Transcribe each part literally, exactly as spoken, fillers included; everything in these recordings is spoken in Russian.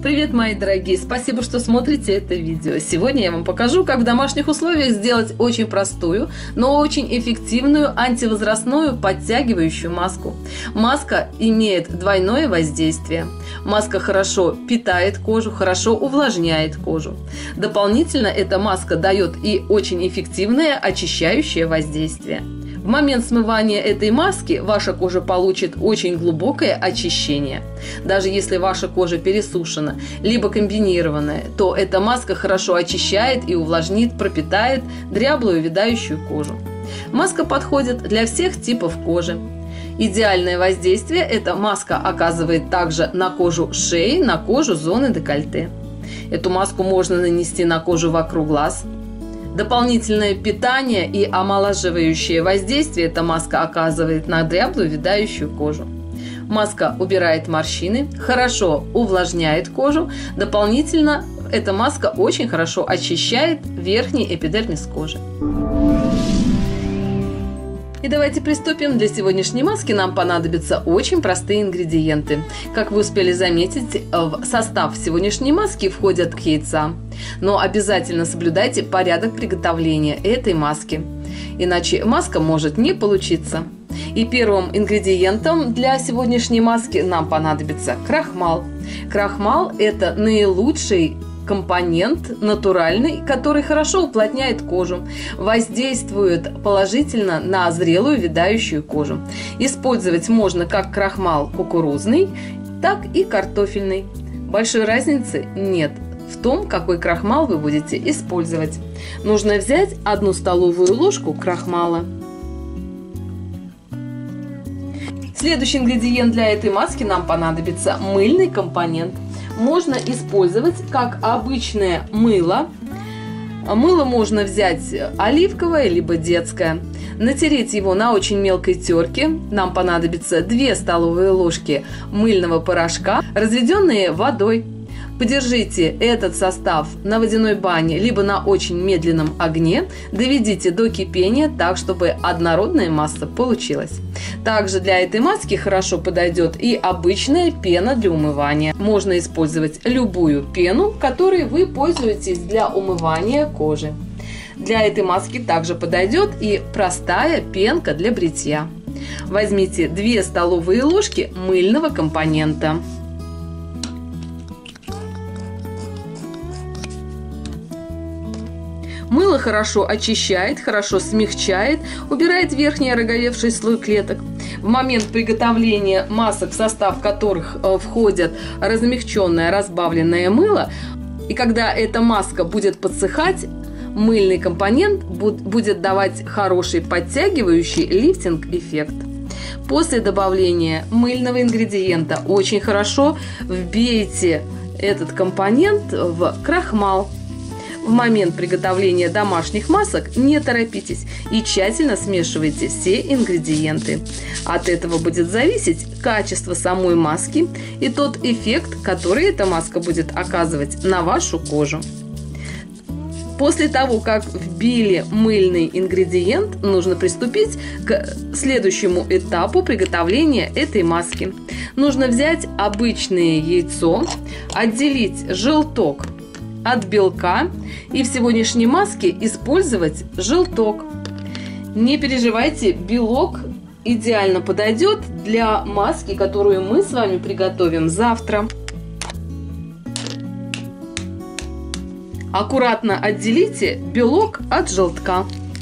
Привет, мои дорогие! Спасибо, что смотрите это видео. Сегодня я вам покажу, как в домашних условиях сделать очень простую, но очень эффективную антивозрастную подтягивающую маску. Маска имеет двойное воздействие. Маска хорошо питает кожу, хорошо увлажняет кожу. Дополнительно эта маска дает и очень эффективное очищающее воздействие. В момент смывания этой маски ваша кожа получит очень глубокое очищение. Даже если ваша кожа пересушена, либо комбинированная, то эта маска хорошо очищает и увлажнит, пропитает дряблую увядающую кожу. Маска подходит для всех типов кожи. Идеальное воздействие эта маска оказывает также на кожу шеи, на кожу зоны декольте. Эту маску можно нанести на кожу вокруг глаз. Дополнительное питание и омолаживающее воздействие эта маска оказывает на дряблую увядающую кожу. Маска убирает морщины, хорошо увлажняет кожу. Дополнительно эта маска очень хорошо очищает верхний эпидермис кожи. И давайте приступим. Для сегодняшней маски нам понадобятся очень простые ингредиенты. Как вы успели заметить, в состав сегодняшней маски входят яйца. Но обязательно соблюдайте порядок приготовления этой маски, иначе маска может не получиться. И первым ингредиентом для сегодняшней маски нам понадобится крахмал. Крахмал – это наилучший компонент натуральный, который хорошо уплотняет кожу, воздействует положительно на зрелую увядающую кожу. Использовать можно как крахмал кукурузный, так и картофельный. Большой разницы нет в том, какой крахмал вы будете использовать. Нужно взять одну столовую ложку крахмала. Следующий ингредиент для этой маски нам понадобится мыльный компонент. Можно использовать как обычное мыло. Мыло можно взять оливковое либо детское. Натереть его на очень мелкой терке. Нам понадобится две столовые ложки мыльного порошка, разведенные водой. Подержите этот состав на водяной бане либо на очень медленном огне. Доведите до кипения так, чтобы однородная масса получилась. Также для этой маски хорошо подойдет и обычная пена для умывания. Можно использовать любую пену, которой вы пользуетесь для умывания кожи. Для этой маски также подойдет и простая пенка для бритья. Возьмите две столовые ложки мыльного компонента. Мыло хорошо очищает, хорошо смягчает, убирает верхний ороговевший слой клеток. В момент приготовления масок, в состав которых входят размягченное разбавленное мыло, и когда эта маска будет подсыхать, мыльный компонент будет давать хороший подтягивающий лифтинг-эффект. После добавления мыльного ингредиента очень хорошо вбейте этот компонент в крахмал. В момент приготовления домашних масок не торопитесь и тщательно смешивайте все ингредиенты. От этого будет зависеть качество самой маски и тот эффект, который эта маска будет оказывать на вашу кожу. После того, как вбили мыльный ингредиент, нужно приступить к следующему этапу приготовления этой маски. Нужно взять обычное яйцо, отделить желток от белка и в сегодняшней маске использовать желток. Не переживайте, белок идеально подойдет для маски, которую мы с вами приготовим завтра. Аккуратно отделите белок от желтка.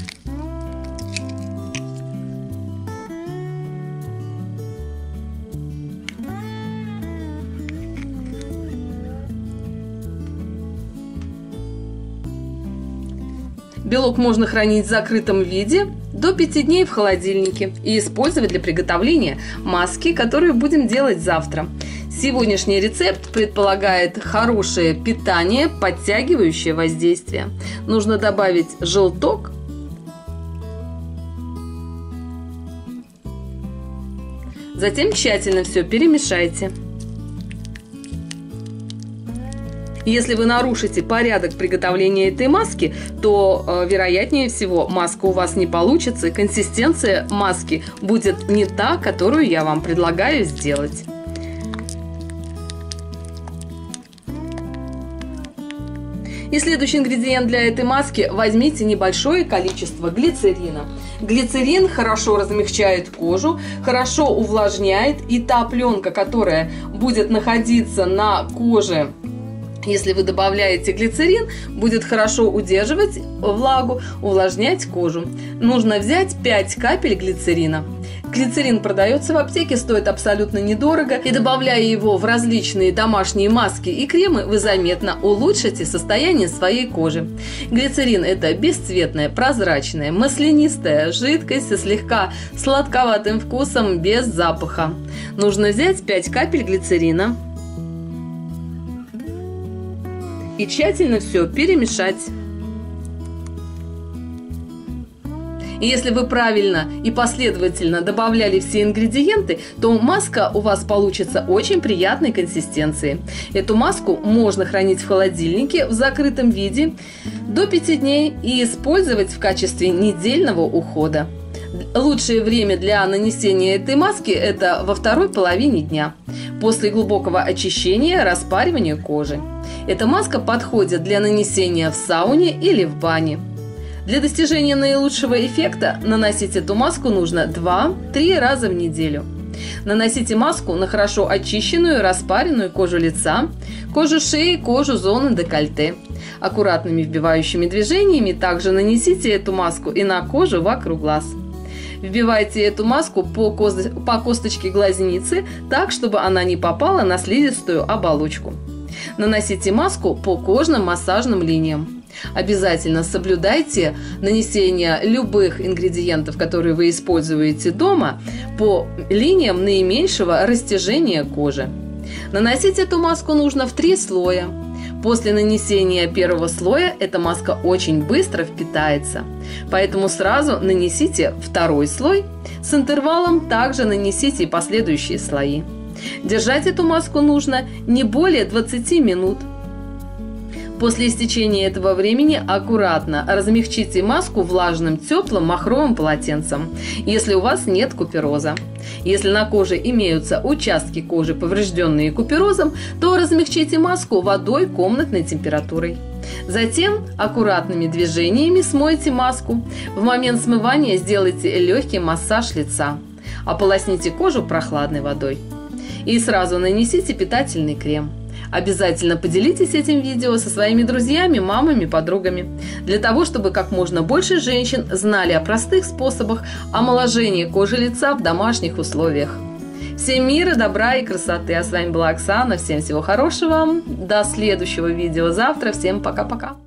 Белок можно хранить в закрытом виде до пяти дней в холодильнике и использовать для приготовления маски, которую будем делать завтра. Сегодняшний рецепт предполагает хорошее питание, подтягивающее воздействие. Нужно добавить желток, затем тщательно все перемешайте. Если вы нарушите порядок приготовления этой маски, то, э, вероятнее всего, маска у вас не получится, и консистенция маски будет не та, которую я вам предлагаю сделать. И следующий ингредиент для этой маски – возьмите небольшое количество глицерина. Глицерин хорошо размягчает кожу, хорошо увлажняет, и та пленка, которая будет находиться на коже, если вы добавляете глицерин, будет хорошо удерживать влагу, увлажнять кожу. Нужно взять пять капель глицерина. Глицерин продается в аптеке, стоит абсолютно недорого, и добавляя его в различные домашние маски и кремы, вы заметно улучшите состояние своей кожи. Глицерин – это бесцветная, прозрачная, маслянистая жидкость со слегка сладковатым вкусом, без запаха. Нужно взять пять капель глицерина и тщательно все перемешать. И если вы правильно и последовательно добавляли все ингредиенты, то маска у вас получится очень приятной консистенции. Эту маску можно хранить в холодильнике в закрытом виде до пяти дней и использовать в качестве недельного ухода. Лучшее время для нанесения этой маски – это во второй половине дня, после глубокого очищения, распаривания кожи. Эта маска подходит для нанесения в сауне или в бане. Для достижения наилучшего эффекта наносить эту маску нужно два-три раза в неделю. Наносите маску на хорошо очищенную, распаренную кожу лица, кожу шеи, кожу зоны декольте. Аккуратными вбивающими движениями также нанесите эту маску и на кожу вокруг глаз. Вбивайте эту маску по, коз... по косточке глазницы так, чтобы она не попала на слизистую оболочку. Наносите маску по кожным массажным линиям. Обязательно соблюдайте нанесение любых ингредиентов, которые вы используете дома, по линиям наименьшего растяжения кожи. Наносить эту маску нужно в три слоя. После нанесения первого слоя эта маска очень быстро впитается, поэтому сразу нанесите второй слой, с интервалом также нанесите и последующие слои. Держать эту маску нужно не более двадцати минут. После истечения этого времени аккуратно размягчите маску влажным, теплым махровым полотенцем, если у вас нет купероза. Если на коже имеются участки кожи, поврежденные куперозом, то размягчите маску водой комнатной температурой. Затем аккуратными движениями смойте маску. В момент смывания сделайте легкий массаж лица. Ополосните кожу прохладной водой. И сразу нанесите питательный крем. Обязательно поделитесь этим видео со своими друзьями, мамами, подругами, для того, чтобы как можно больше женщин знали о простых способах омоложения кожи лица в домашних условиях. Всем мира, добра и красоты. А с вами была Оксана. Всем всего хорошего. До следующего видео завтра. Всем пока-пока.